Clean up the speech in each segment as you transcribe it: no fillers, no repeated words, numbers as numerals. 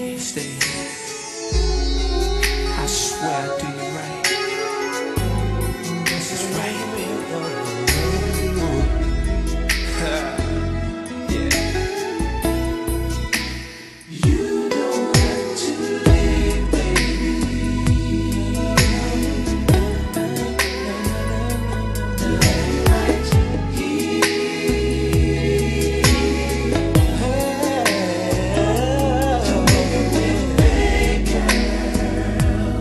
stay here. I swear I'll do you right. This is right. Yeah. You don't have to leave, baby. Right here. Don't make a big girl.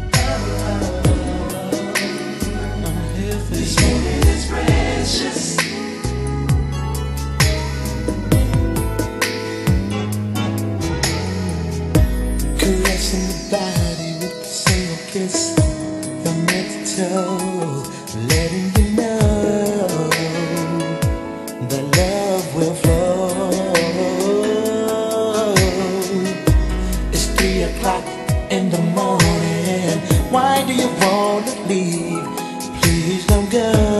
This moment is precious. Caressing the body with a single kiss from head to toe, letting you know the love will flow. It's 3 o'clock in the morning. Why do you wanna leave? Please don't go.